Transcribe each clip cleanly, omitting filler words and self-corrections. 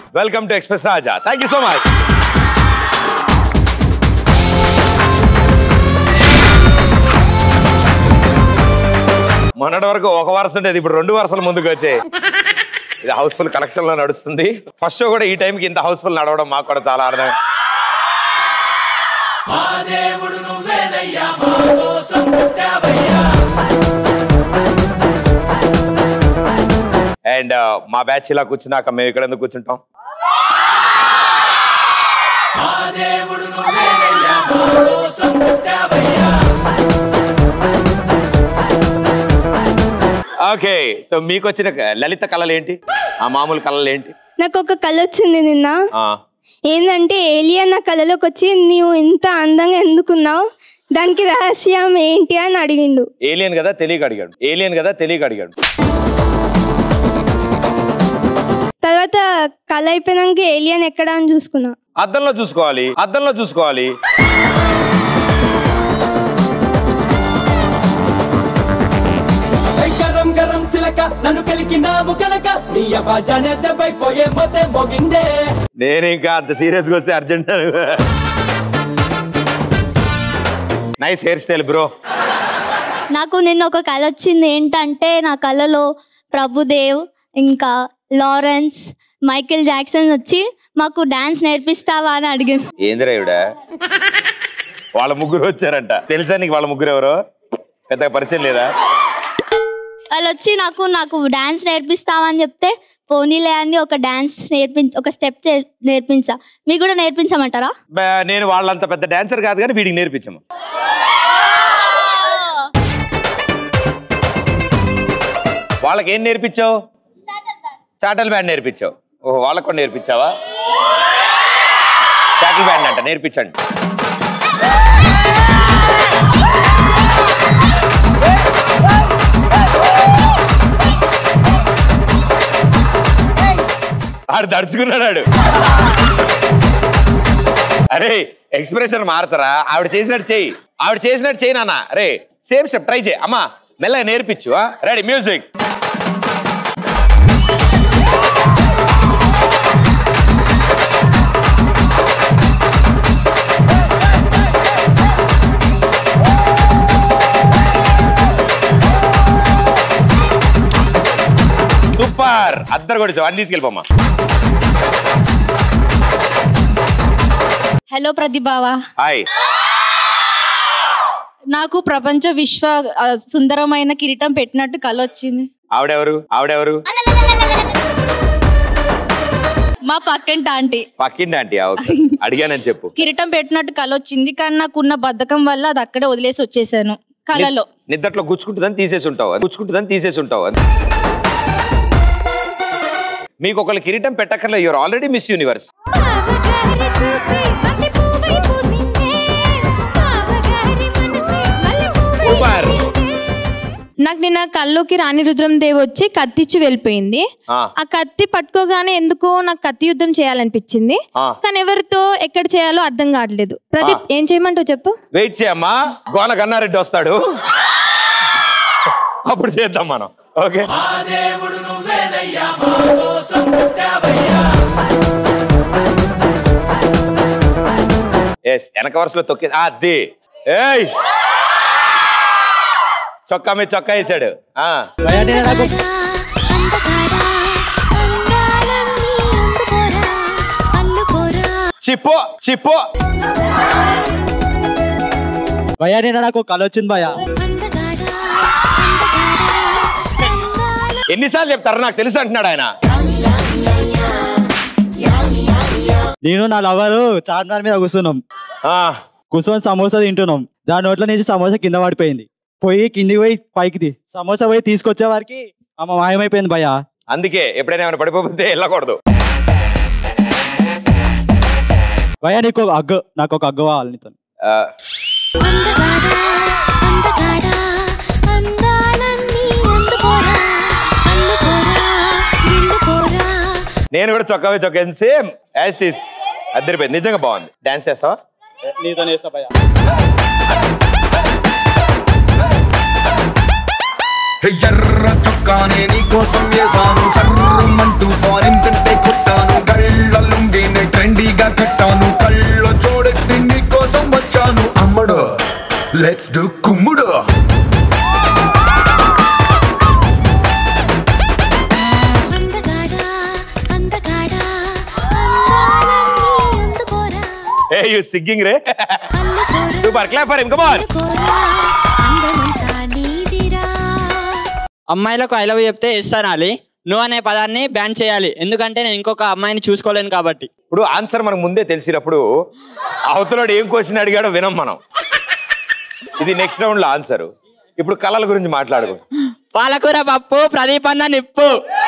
Welcome to Express Raja. Thank you so much. మొన్నటి వరకు ఒక వరుస ఉండేది, ఇప్పుడు 2 వరుసలు ముందుకు వచ్చాయి. ఇది హౌస్ఫుల్ కలెక్షన్ లో నడుస్తుంది. ఫస్ట్ షో కూడా ఈ టైంకి ఇంత హౌస్ఫుల్ నడవడం మాకు కూడా చాలా ఆనందం. అండ్ మా బ్యాచ్ ఇలా కూర్చున్నాక మేము ఇక్కడ ఎందుకు కూర్చుంటాం? ఓకే, సో మీకు వచ్చిన లలిత కళలు ఏంటి? ఆ మామూలు కళలు ఏంటి? నాకు ఒక కళ వచ్చింది నిన్న. ఏంటంటే ఏలియన్ నా కళలోకి వచ్చి నీవు ఇంత అందంగా ఎందుకున్నావు, దానికి రహస్యం ఏంటి అని అడిగిండు. ఏలియన్ కదా తెలియక అడిగాడు. తర్వాత కళ అయిపోయినాక ఏలియన్ ఎక్కడ అని చూసుకున్నా. అద్దంలో చూసుకోవాలి. నేను ఇంకా అంత సీరియస్ గా వస్తే urgent. Nice hair style bro. నాకు నిన్న ఒక కళ వచ్చింది. ఏంటంటే నా కళలో ప్రభుదేవ్, ఇంకా లారెన్స్, మైకేల్ జాక్సన్ వచ్చి మాకు డాన్స్ నేర్పిస్తావా అని అడిగాను. ఏందిరా ఇవిడ? వాళ్ళ ముగ్గురు వచ్చారంట. తెలుసా నీకు వాళ్ళ ముగ్గురు ఎవరో? పెద్దగా పరిచయం లేదా? వాళ్ళు వచ్చి నాకు డాన్స్ నేర్పిస్తావని చెప్తే పోనీలే అని ఒక స్టెప్ నేర్పించా. మీకు కూడా నేర్పించమంటారా? నేను వాళ్ళంత పెద్ద డాన్సర్ కాదు కానీ వీడికి నేర్పించము. వాళ్ళకి ఏం నేర్పించావు? చాటల్ బ్యాండ్ నేర్పించావు. ఓహో, వాళ్ళకు కూడా నేర్పించావా? చాటల్ బ్యాండ్ అంట, నేర్పించండి. ఆడు దడుచుకున్నాడు. అరే ఎక్స్ప్రెషన్ మారుతారా? ఆవిడ చేసినట్టు చెయ్యి నాన్న. అరే సేమ్ స్టెప్ ట్రై చేయి అమ్మా, మెల్లగా నేర్పించు. Ready, music. సూపర్, అద్దరు కొడిచావు. అని తీసుకెళ్ళిపోమ్మా. హలో ప్రతిభావా. హాయ్. నాకు ప్రపంచ విశ్వ సుందరమైన కిరీటం పెట్టినట్టు కళ వచ్చింది. ఆవిడెవరు? మా పక్కింటి ఆంటీ. అడిగానని చెప్పు. కిరీటం పెట్టినట్టు కళ వచ్చింది, కానీ నాకున్న బద్ధకం వల్ల అది అక్కడే వదిలేసి వచ్చేసాను. కళలో నిద్దట్లో గుచ్చుకుంటుందని తీసేసి ఉంటావు. మీకు ఒకళ్ళు కిరీటం పెట్టక్కర్లే, యువర్ ఆల్రెడీ మిస్ యూనివర్స్. నాకు నిన్న కల్లోకి రాణి రుద్రం దేవి వచ్చి కత్తిచ్చి వెళ్ళిపోయింది. ఆ కత్తి పట్టుకోగానే ఎందుకో నాకు కత్తి యుద్ధం చేయాలనిపించింది, కానీ ఎవరితో ఎక్కడ చేయాలో అర్థం కావట్లేదు. ప్రదీప్, ఏం చేయమంటావు చెప్పు? వెయిట్ చేయమ్మా, గోన గన్నారెడ్డి వస్తాడు, అప్పుడు చేద్దాం మనం. ఓకే, వెనక వరుసలో తొక్కి అది. ఏయ్, చొక్కా మీద చొక్కా వేసాడు. చిప్పో భయ్యా, నేను నాకు కళ వచ్చింది భయ్యా. ఎన్నిసార్లు చెప్తారు? నాకు తెలుసు అంటున్నాడు ఆయన. నేను నా లవరు చార్మినార్ మీద కూర్చొని సమోసా తింటున్నాం. దాని నోట్లో నుంచి సమోసా కింద పడిపోయింది. కిందికి పోయి పైకి సమోసా పోయి తీసుకొచ్చే వారికి అమ్మ మాయమైపోయింది భయ్యా. అందుకే ఎప్పుడైనా ఏమైనా పడిపోతే వెళ్ళకూడదు భయ్యా. నాకు ఒక అగ్గు కావాలి నీతో. నేను కూడా చొక్కా సేమ్ యాజ్ టీస్ అద్దరిపోయింది. నిజంగా బాగుంది. డాన్స్ చేస్తావా? నీతో చేస్తా భయ్యా. ఎర్ర చొక్కానే నీకోసం వేసాను, సర్రమంటూ ఫారిన్స్ అంటే కొట్టాను. Let's do Kumudo. Hey, you singing, Ray? Super, clap for him, come on. అమ్మాయిలకు ఐ లవ్ చెప్తే ఎస్ అనాలి, నో అనే పదాన్ని బ్యాన్ చేయాలి. ఎందుకంటే నేను ఇంకొక అమ్మాయిని చూసుకోలేను కాబట్టి. ఇప్పుడు ఆన్సర్ మనకు ముందే తెలిసినప్పుడు అవతలోడు ఏం క్వశ్చన్ అడిగాడో వినం మనం. ఇది నెక్స్ట్ రౌండ్ లో ఆన్సర్. ఇప్పుడు కళల గురించి మాట్లాడుకో. పాలకూర పప్పు, ప్రదీప్ అన్న నిప్పు.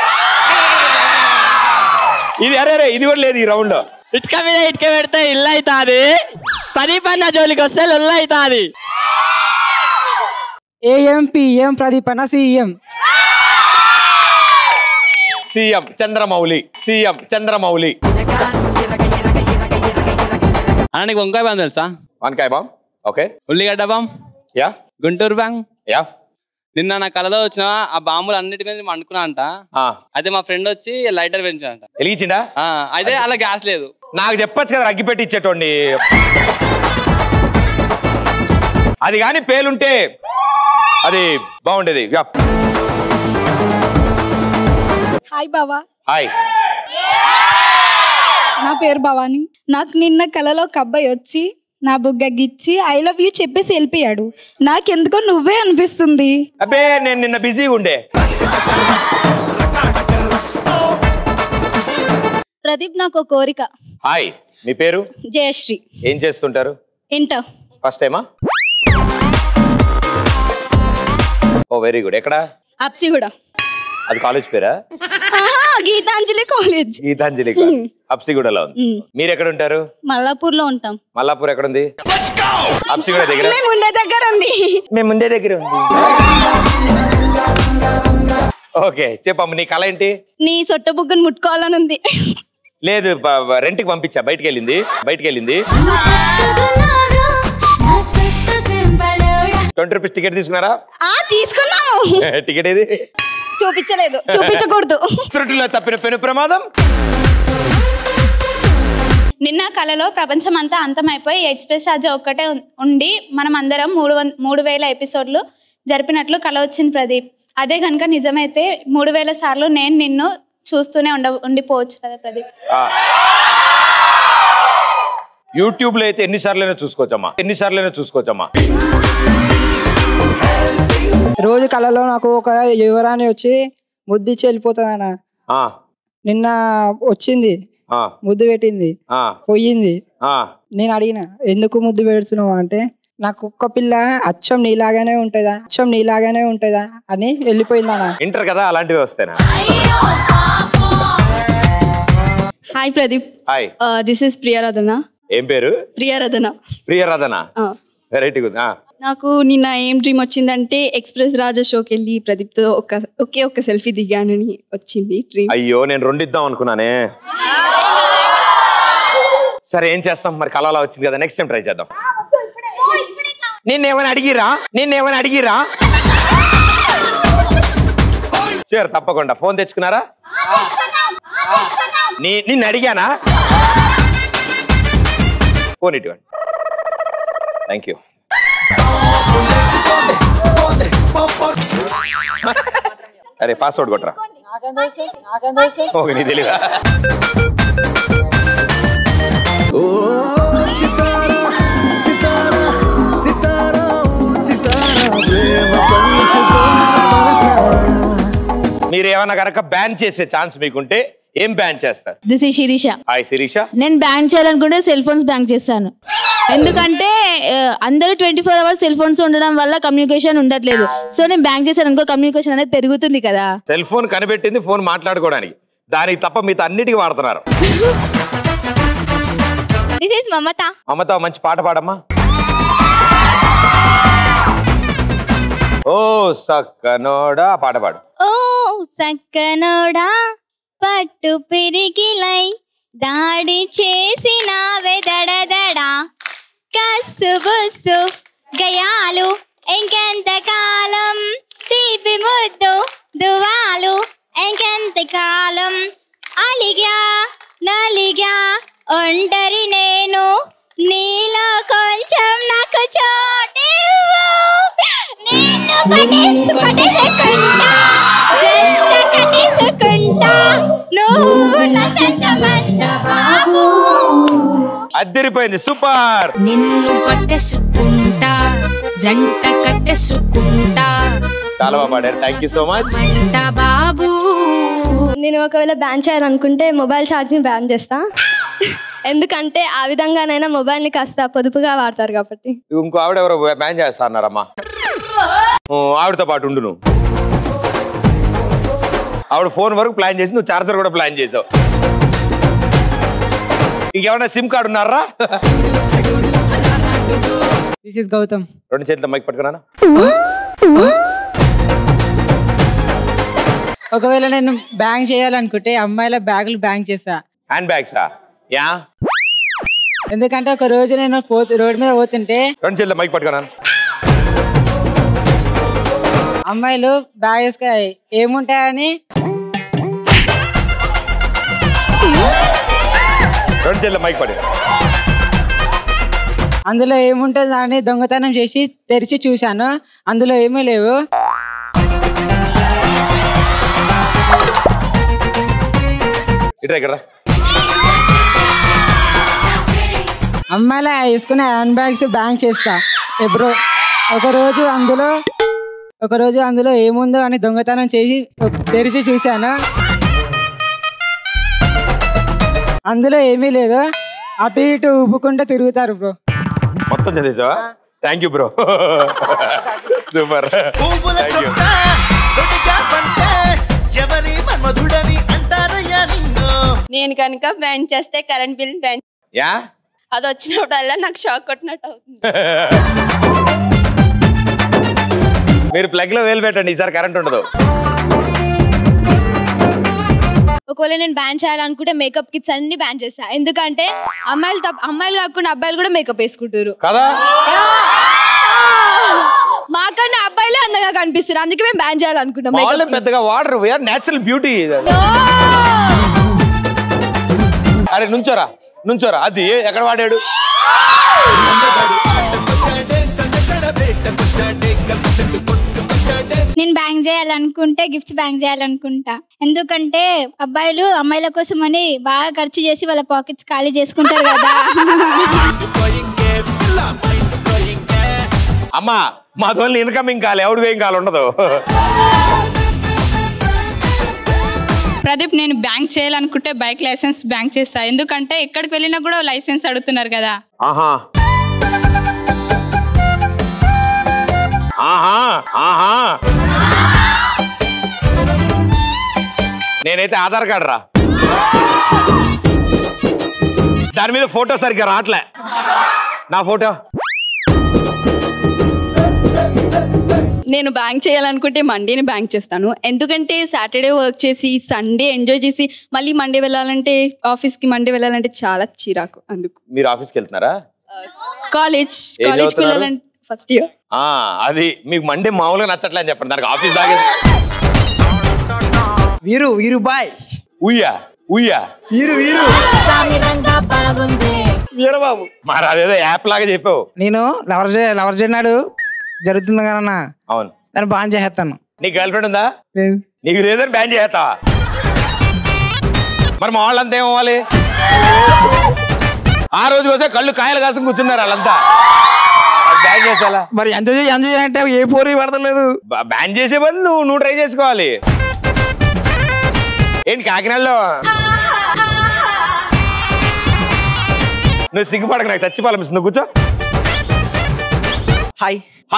ఇది అరే ఇది కూడా లేదు ఈ రౌండ్ లో. ఇటుక మీద ఇటుక పెడితే ఇల్లు అవుతాది, ప్రదీప్ అన్న జోలికి వస్తే లొల్లు అవుతాది. ఏఎం పిఎం ప్రదీప్ అన్న CM. CM Chandramouli, CM Chandramouli. అన్న నీకు వంకాయ బాంబు తెలుసా? వంకాయ బాంబ్, ఓకే. ఉల్లిగడ్డ bomb, yeah. Guntur bomb, yeah. నిన్న నా కళలో వచ్చిన ఆ బాంబులు అన్నిటి మీద అనుకున్నా అంట. అయితే మా ఫ్రెండ్ వచ్చి లైటర్ పెంచాడంట. వెలిగించిండా? అయితే అలా గ్యాస్ లేదు. నాకు చెప్పచ్చు కదా, అగ్గి పెట్టి ఇచ్చేటోండి. అది కానీ పేలుంటే అది బాగుండేది. హాయ్ బావా. హాయ్, నా పేరు భవాని. నాకు నిన్న కలలో ఒక అబ్బాయి వచ్చి నా బుగ్గ గిచ్చి ఐ లవ్ యూ చెప్పేసి వెళ్ళిపోయాడు. నాకెందుకో నువ్వే అనిపిస్తుంది. అబ్బే నేను నిన్న బిజీగా ఉండే. ప్రదీప్ నాకు ఒక కోరిక. హాయ్, మీ పేరు? జయశ్రీ. ఏం చేస్తుంటారు? ఇంటర్ ఫస్ట్ టైమా? Oh very good. ఎక్కడ? అప్సిగూడ. అది కాలేజ్ పేరా? గీతాంజలి కాలేజ్. గీతాంజలి అప్సిగూడలో ఉంది. మీరు ఎక్కడ ఉంటారు? మల్లాపూర్ లో ఉంటాం. మల్లాపూర్ ఎక్కడ ఉంది? అప్సిగూడ దగ్గర. మేము ఉండే దగ్గర ఉంది. మేము ఉండే దగ్గర ఉంది. ఓకే, చెప్పమ్మ నీ కళ ఏంటి? నీ సొట్ట బుగ్గను ముట్టుకోవాలని ఉంది. లేదు, రెంట్కి పంపించా. బయటికి వెళ్ళింది. 20 రూపీస్ టికెట్ తీసుకున్నారా? తీసుకున్నాము. టికెట్ ఏది? చూపించలేదు, చూపించకూడదు. త్రుటిలో తప్పిన పెను ప్రమాదం. నిన్న కళలో ప్రపంచం అంతా అంతమైపోయి ఎక్స్ప్రెస్ రాజా ఒక్కటే ఉండి మనం అందరం 3000 ఎపిసోడ్లు జరిపినట్లు కళ వచ్చింది ప్రదీప్. అదే కనుక నిజమైతే 3000 సార్లు నేను నిన్ను చూస్తూనే ఉండిపోవచ్చు కదా ప్రదీప్. యూట్యూబ్ లో అయితే ఎన్నిసార్లైనా చూసుకోవచ్చమ్మా. రోజు కళలో నాకు ఒక యువరాణి వచ్చి ముద్దిచ్చి వెళ్ళిపోతుందన్న. నిన్న వచ్చింది, ముద్దు పెట్టింది, పోయింది. నేను అడిగిన ఎందుకు ముద్దు పెడుతున్నావు అంటే నాకు ఒక్క పిల్ల అచ్చం నీలాగానే ఉంటుందా అని వెళ్ళిపోయిందన్న. ఇంటర్ కదా, అలాంటివి వస్తాయి. Hi Pradeep. Hi, this is Priyarathana. ఏం పేరు? ప్రియరథన. Variety good. నాకు నిన్న ఏం డ్రీమ్ వచ్చిందంటే ఎక్స్ప్రెస్ రాజా షోకి వెళ్ళి ప్రదీప్తో ఒకే సెల్ఫీ దిగానని వచ్చింది డ్రీమ్. అయ్యో, నేను 2 ఇద్దాం అనుకున్నానే. సరే ఏం చేస్తాం మరి, కళ అలా వచ్చింది కదా, నెక్స్ట్ టైం ట్రై చేద్దాం. నిన్నేమని అడిగిరా? సరే తప్పకుండా. ఫోన్ తెచ్చుకున్నారా? నిన్ను అడిగానా? ఫోన్ ఇటువంటి. Thank you. అరే పాస్వర్డ్ కొట్టరా. ఓకే, నీ తెలియదా? మీరు ఏమన్నా కనుక బ్యాన్ చేసే ఛాన్స్ మీకుంటే ఏం బ్యాన్ చేస్తారు? This is Sirisha. Hi Sirisha. నేను బ్యాన్ చేయాలనుకుంటే సెల్ ఫోన్స్ బ్యాన్ చేస్తాను. ఎందుకంటే అందరూ 24 hours సెల్ ఫోన్స్ ఉండడం వల్ల కమ్యూనికేషన్ ఉండట్లేదు. సో నేను బ్యాన్ చేశాను అనుకో, కమ్యూనికేషన్ అనేది పెరుగుతుంది కదా. సెల్ ఫోన్ కనిపెట్టింది ఫోన్ మాట్లాడుకోవడానికి, దానికి తప్ప మిగతా అన్నిటికీ వాడుతున్నారు. దిస్ ఇస్ మమత. మమత, మంచి పాట పాడమ్మా. ఓ సక్కనోడా పాట పాడు. ఓ సక్కనోడా పట్టు పిరికిలై దాడి చేసినావే దడదడా కస్సు బుస్సు గయాలు ఇంకెంత కాలం తీపి ముద్దు దువాలు ఇంకెంత కాలం అలిగా నలిగా ఒంటరి నేను నీలో కొంచెం నాకు చోటివ్వు, నిన్ను పట్టేసుకుంటా, జంట కట్టేసుకుంటా, నువ్వు నా సొంతమంట బాబు. అద్దరిపోయింది, సూపర్. నిన్ను పట్టేసుకుంటా, జంట కట్టేసుకుంటా, చాలా బాగా పాడారు. థ్యాంక్ యూ సో మచ్ బాబు. నేను ఒకవేళ బ్యాన్ చేయాలనుకుంటే మొబైల్ ఛార్జ్ని బ్యాన్ చేస్తా. ఎందుకంటే ఆ విధంగానైనా మొబైల్ని కాస్త పొదుపుగా వాడతారు కాబట్టి. ఇంకో ఆవిడ ఎవరో బ్యాన్ చేస్తా అన్నారమ్మా. ఆవిడతో పాటు ఉండు నువ్వు. ఆవిడ ఫోన్ వరకు ప్లాన్ చేసి నువ్వు చార్జర్ కూడా ప్లాన్ చేసావు. ఇంకేమన్నా సిమ్ కార్డు ఉన్నారా? గౌతమ్. 2 చేతుల మైక్ పట్టుకున్నానా? ఒకవేళ నేను బ్యాంక్ చేయాలనుకుంటే అమ్మాయిల బ్యాగులు బ్యాంక్ చేస్తా. హ్యాండ్ బ్యాగ్సా? యా. ఎందుకంటే ఒక రోజు నేను రోడ్ మీద పోతుంటే 2 చేతుల మైక్ పట్టుకున్నాను. అమ్మాయిలు బ్యాగ్ వేసుకొని ఏముంటాయని 2 చేతుల మైక్ పట్టు. అందులో ఏముంటుంది అని దొంగతనం చేసి తెరిచి చూశాను, అందులో ఏమీ లేవు. ఇక్కడ అమ్మాయిల వేసుకునే హ్యాండ్ బ్యాగ్స్ బ్యాంక్ చేస్తా. ఎప్పుడు ఒక రోజు అందులో ఏముందో అని దొంగతనం చేసి తెరిచి చూశాను, అందులో ఏమీ లేదు. అటు ఇటు ఊపుకుంటూ తిరుగుతారు బ్రో. మొత్తం చదివేసావా? Thank you bro, super. నేను కనుక బ్యాన్ చేస్తే కరెంట్ బిల్ బ్యాన్, యా, అది వచ్చినప్పుడల్లా నాకు షాక్ కొట్టినట్టు అవుతుంది. మీరు ప్లగ్ లో వేలు పెట్టండి, ఈసారి కరెంట్ ఉండదు. ఒకవేళ నేను బ్యాన్ చేయాలనుకుంటే మేకప్ కిట్స్ అన్ని బ్యాన్ చేస్తా. ఎందుకంటే అమ్మాయిలు కాకుండా అబ్బాయిలు కూడా మేకప్ వేసుకుంటారు కదా. మాకన్నా అబ్బాయిలే అందంగా కనిపిస్తారు, అందుకే మేము బ్యాన్ చేయాలనుకుంటాం. పెద్దగా వాడరు, వీఆర్ నేచురల్ బ్యూటీ. అరే నుంచోరా, అది ఎక్కడ వాడాడు? నేను బ్యాంక్ చేయాలనుకుంటే గిఫ్ట్స్ బ్యాంక్ చేయాలనుకుంటా. ఎందుకంటే అబ్బాయిలు అమ్మాయిల కోసం అని బాగా ఖర్చు చేసి వాళ్ళ పాకెట్స్ ఖాళీ చేసుకుంటారు కదా. అమ్మా, మా తోని ఇన్కమింగ్ కాల్, ఎవడు వేయం కాల్ ఉండదు. ప్రదీప్, నేను బ్యాంక్ చేయాలనుకుంటే బైక్ లైసెన్స్ బ్యాంక్ చేస్తా. ఎందుకంటే ఎక్కడికి వెళ్ళినా కూడా లైసెన్స్ అడుగుతున్నారు కదా. నేనైతే ఆధార్ కార్డు రా, దాని మీద ఫోటో సరిగ్గా రావట్లే. నా ఫోటో. నేను బ్యాంక్ చేయాలనుకుంటే మండేని బ్యాంక్ చేస్తాను. ఎందుకంటే సాటర్డే వర్క్ చేసి సండే ఎంజాయ్ చేసి మళ్ళీ మండే వెళ్ళాలంటే ఆఫీస్కి మండే వెళ్ళాలంటే చాలా చిరాకు. అందుకు. మీరు ఆఫీస్కి వెళ్తున్నారా? కాలేజ్కి వెళ్ళాలంటే ఫస్ట్ ఇయర్. అది మీకు మండే మామూలుగా నచ్చట్లే అని చెప్పండి, దానికి ఆఫీస్ దాకా. వీరు బాయ్ వీరబాబు మరి అదేదో యాప్ లాగా చెప్పావు. నేను లవర్ చేయనాడు జరుగుతుంది కదన్నా. అవును, దాన్ని బాన్ చేసేస్తాను. నీకు గర్ల్ ఫ్రెండ్ ఉందా? నీకు లేదని బ్యాన్ చేస్తావా? మరి మా వాళ్ళంతా ఏమవ్వాలి? ఆ రోజు కోసం కళ్ళు కాయలు కాసుకుని కూర్చున్నారు వాళ్ళంతా. బ్యాన్ చేసేలా మరి ఎంజాయ్ అంటే ఏ పోరీ పడతలేదు. బ్యాన్ చేసే బదులు నువ్వు ట్రై చేసుకోవాలి. ఏంటి కాకినాడలో నువ్వు సిగ్గుపడక, నాకు చచ్చిపోవాలనిపిస్తుంది. నువ్వు కూర్చో. హాయ్.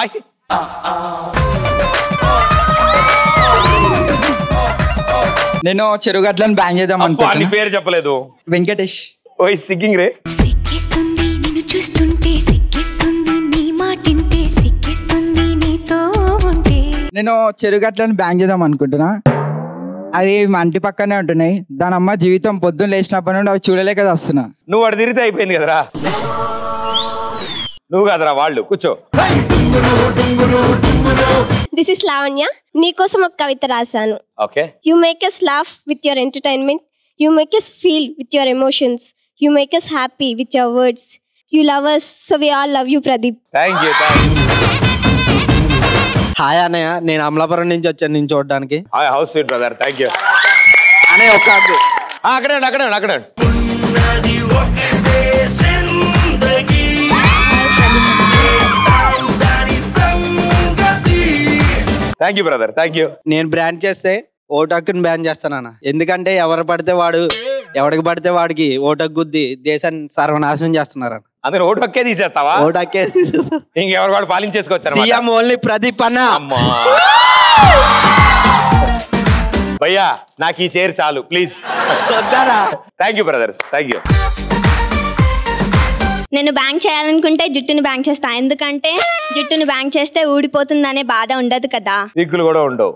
నేను చెరుగట్లను బ్యాన్ చేద్దాం అనుకుంటున్నా. పేరు చెప్పలేదు. వెంకటేష్. ఓయ్ సిగ్గింగ్ రే. సిక్కిస్తుంది నిన్ను చూస్తుంటే, సిక్కిస్తుంది నీ మాటింటే, సిక్కిస్తుంది నీతో ఉంటే. నేను చెరుగట్లను బ్యాన్ చేద్దాం అనుకుంటున్నా. అవి మా ఇంటి పక్కనే ఉంటున్నాయి. దాని అమ్మ జీవితం పొద్దున్న లేచినప్పటి నుండి అవి చూడలేక వస్తున్నా. నువ్వు వాడు తిరిగితే అయిపోయింది కదరా. నువ్వు కదరా వాళ్ళు. కూర్చో. This is Lavanya. నీకోసం ఒక కవిత రాశాను. Okay. You make us laugh with your entertainment. You make us feel with your emotions. You make us happy with your words. You love us, so we all love you, Pradeep. Thank you. Hi అన్నయ్య, నేను అమలాపురం నుంచి వచ్చాను నేను చూడడానికి. Hi, how's sweet brother. Thank you అన్నయ్య. ఒక్క అక్కడే thank you brother. Thank you. నేను బ్రాండ్ చేస్తే ఓటు హక్కుని బ్యాన్ చేస్తానన్న. ఎందుకంటే ఎవడికి పడితే వాడికి ఓటు హక్కు గుద్ది దేశాన్ని సర్వనాశనం చేస్తున్నారు. అందరు ఓటు హక్కే తీసేస్తావా? ఓటు హక్కే తీసేస్తా. ఇంకెవరు కూడా పాలించేసుకొచ్చారు. సీఎం ఓన్లీ ప్రదీప్ అన్న. భయ్యా నాకు ఈ చైర్ చాలు please. Thank you brothers. Thank you. నేను బ్యాంక్ చేయాలనుకుంటే జుట్టుని బ్యాంక్ చేస్తా, ఎందుకంటే జుట్టుని బ్యాంక్ చేస్తే ఊడిపోతుందనే బాధ ఉండదు కదా. దిక్కులు కూడా ఉండవు.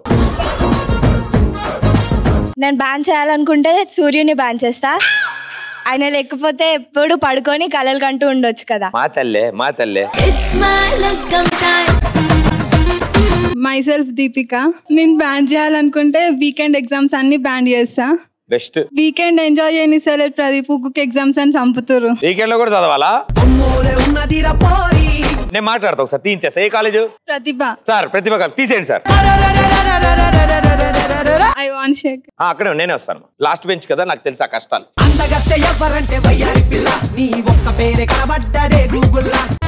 నేను బ్యాన్ చేయాలనుకుంటే సూర్యుని బ్యాన్ చేస్తా. ఆయన లేకపోతే ఎప్పుడు పడుకొని కలలు కంటూ ఉండొచ్చు కదా. మా తల్లే. Myself Deepika. నేను బ్యాన్ చేయాలనుకుంటే వీకెండ్ ఎగ్జామ్స్ అన్ని బ్యాన్ చేస్తా. బెస్ట్. వీకెండ్ ఎంజాయ్ చేయని సరే ప్రదీప్ కుక్ ఎగ్జామ్స్ అని చంపుతారు. వీకెండ్ లో కూడా చదవాలా? నేను మాట్లాడతా ఒకసారి. తీయించేస్తా. ఏ కాలేజ్? ప్రతిభ సార్. ప్రతిభ తీసేయండి సార్. I want Sheikh. అక్కడే నేనే వస్తాను. లాస్ట్ బెంచ్ కదా, నాకు తెలుసు ఆ కష్టాలు.